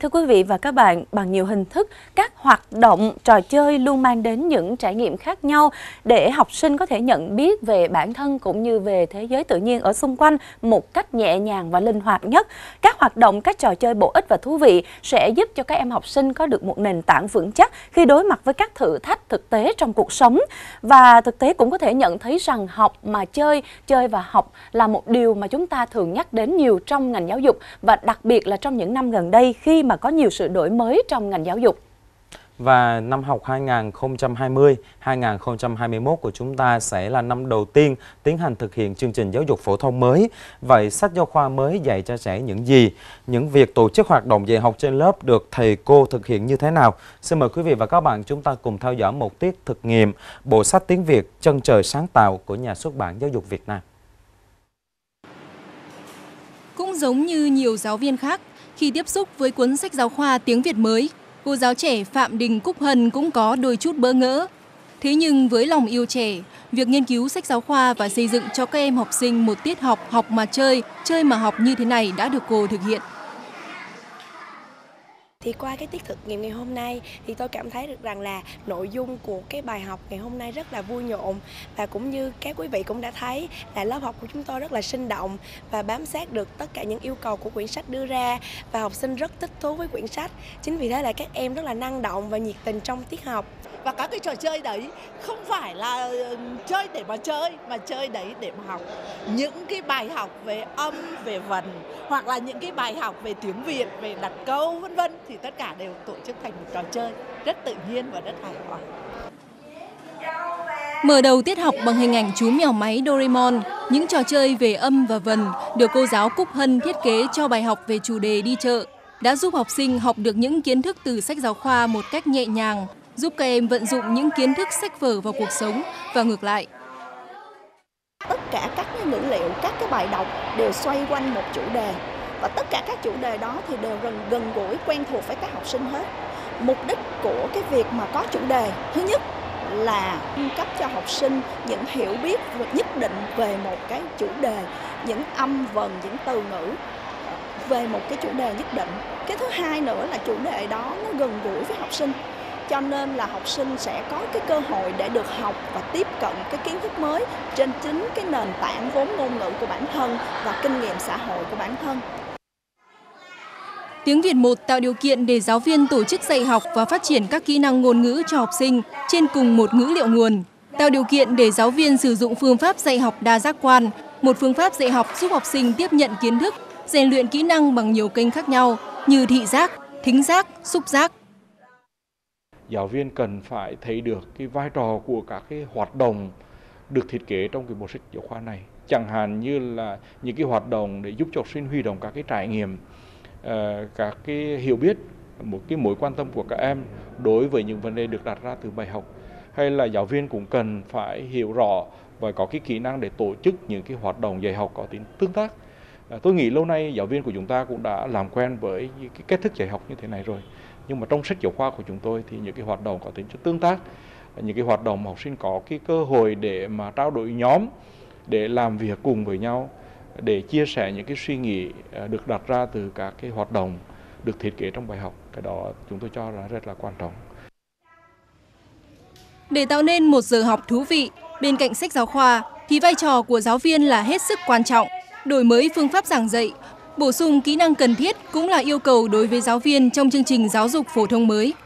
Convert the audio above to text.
Thưa quý vị và các bạn, bằng nhiều hình thức, các hoạt động, trò chơi luôn mang đến những trải nghiệm khác nhau để học sinh có thể nhận biết về bản thân cũng như về thế giới tự nhiên ở xung quanh một cách nhẹ nhàng và linh hoạt nhất. Các hoạt động, các trò chơi bổ ích và thú vị sẽ giúp cho các em học sinh có được một nền tảng vững chắc khi đối mặt với các thử thách thực tế trong cuộc sống. Và thực tế cũng có thể nhận thấy rằng học mà chơi và học là một điều mà chúng ta thường nhắc đến nhiều trong ngành giáo dục, và đặc biệt là trong những năm gần đây khi mà có nhiều sự đổi mới trong ngành giáo dục. Và năm học 2020-2021 của chúng ta sẽ là năm đầu tiên tiến hành thực hiện chương trình giáo dục phổ thông mới. Vậy sách giáo khoa mới dạy cho trẻ những gì? Những việc tổ chức hoạt động dạy học trên lớp được thầy cô thực hiện như thế nào? Xin mời quý vị và các bạn chúng ta cùng theo dõi một tiết thực nghiệm bộ sách tiếng Việt Chân trời sáng tạo của nhà xuất bản Giáo dục Việt Nam. Cũng giống như nhiều giáo viên khác, khi tiếp xúc với cuốn sách giáo khoa tiếng Việt mới, cô giáo trẻ Phạm Đình Cúc Hân cũng có đôi chút bỡ ngỡ. Thế nhưng với lòng yêu trẻ, việc nghiên cứu sách giáo khoa và xây dựng cho các em học sinh một tiết học học mà chơi mà học như thế này đã được cô thực hiện. Thì qua cái tiết thực nghiệm ngày hôm nay thì tôi cảm thấy được rằng là nội dung của cái bài học ngày hôm nay rất là vui nhộn, và cũng như các quý vị cũng đã thấy là lớp học của chúng tôi rất là sinh động và bám sát được tất cả những yêu cầu của quyển sách đưa ra, và học sinh rất thích thú với quyển sách. Chính vì thế là các em rất là năng động và nhiệt tình trong tiết học. Và các cái trò chơi đấy không phải là chơi để mà chơi, mà chơi đấy để mà học. Những cái bài học về âm, về vần, hoặc là những cái bài học về tiếng Việt, về đặt câu vân vân, thì tất cả đều tổ chức thành một trò chơi rất tự nhiên và rất hài hòa. Mở đầu tiết học bằng hình ảnh chú mèo máy Doraemon, những trò chơi về âm và vần được cô giáo Cúc Hân thiết kế cho bài học về chủ đề đi chợ, đã giúp học sinh học được những kiến thức từ sách giáo khoa một cách nhẹ nhàng, giúp các em vận dụng những kiến thức sách vở vào cuộc sống và ngược lại. Tất cả các cái ngữ liệu, các cái bài đọc đều xoay quanh một chủ đề, và tất cả các chủ đề đó thì đều gần gũi, quen thuộc với các học sinh hết. Mục đích của cái việc mà có chủ đề, thứ nhất là cung cấp cho học sinh những hiểu biết nhất định về một cái chủ đề, những âm vần, những từ ngữ về một cái chủ đề nhất định. Cái thứ hai nữa là chủ đề đó nó gần gũi với học sinh, cho nên là học sinh sẽ có cái cơ hội để được học và tiếp cận cái kiến thức mới trên chính cái nền tảng vốn ngôn ngữ của bản thân và kinh nghiệm xã hội của bản thân. Tiếng Việt 1 tạo điều kiện để giáo viên tổ chức dạy học và phát triển các kỹ năng ngôn ngữ cho học sinh trên cùng một ngữ liệu nguồn, tạo điều kiện để giáo viên sử dụng phương pháp dạy học đa giác quan, một phương pháp dạy học giúp học sinh tiếp nhận kiến thức, rèn luyện kỹ năng bằng nhiều kênh khác nhau như thị giác, thính giác, xúc giác. Giáo viên cần phải thấy được cái vai trò của các cái hoạt động được thiết kế trong cái bộ sách giáo khoa này. Chẳng hạn như là những cái hoạt động để giúp cho học sinh huy động các cái trải nghiệm, các cái hiểu biết, một cái mối quan tâm của các em đối với những vấn đề được đặt ra từ bài học. Hay là giáo viên cũng cần phải hiểu rõ và có cái kỹ năng để tổ chức những cái hoạt động dạy học có tính tương tác. Tôi nghĩ lâu nay giáo viên của chúng ta cũng đã làm quen với cái cách thức dạy học như thế này rồi. Nhưng mà trong sách giáo khoa của chúng tôi thì những cái hoạt động có tính chất tương tác, những cái hoạt động mà học sinh có cái cơ hội để mà trao đổi nhóm, để làm việc cùng với nhau, để chia sẻ những cái suy nghĩ được đặt ra từ các cái hoạt động được thiết kế trong bài học. Cái đó chúng tôi cho là rất là quan trọng. Để tạo nên một giờ học thú vị, bên cạnh sách giáo khoa thì vai trò của giáo viên là hết sức quan trọng. Đổi mới phương pháp giảng dạy, bổ sung kỹ năng cần thiết cũng là yêu cầu đối với giáo viên trong chương trình giáo dục phổ thông mới.